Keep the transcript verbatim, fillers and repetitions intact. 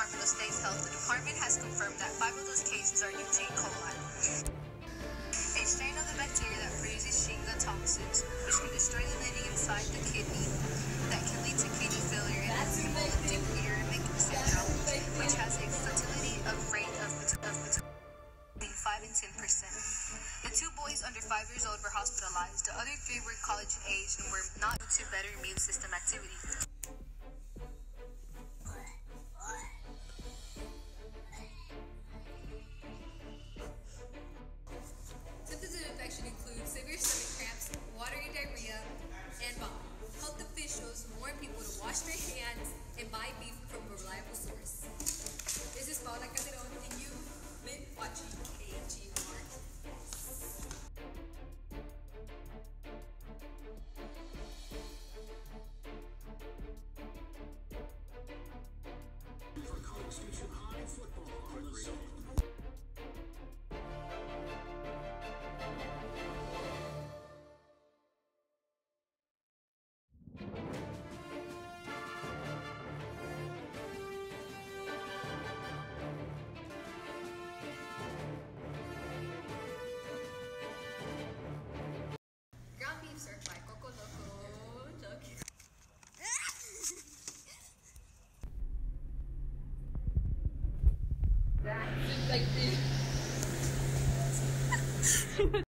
Department of State's Health, the department has confirmed that five of those cases are due to E. coli, a strain of the bacteria that produces Shigella toxins, which can destroy the lining inside the kidney, that can lead to kidney failure and hemolytic uremic syndrome, which has a fertility of rate of between five and ten percent. The two boys under five years old were hospitalized. The other three were college age and were not due to better immune system activity. Symptoms of infection include severe stomach cramps, watery diarrhea, and vomiting. Health officials warn people to wash their hands and buy beef from a reliable source. This is Paula Calderon, and you've been watching A G R. For College Station High football on the zone. Ground beef served by Coco Loco. Joking. Like this.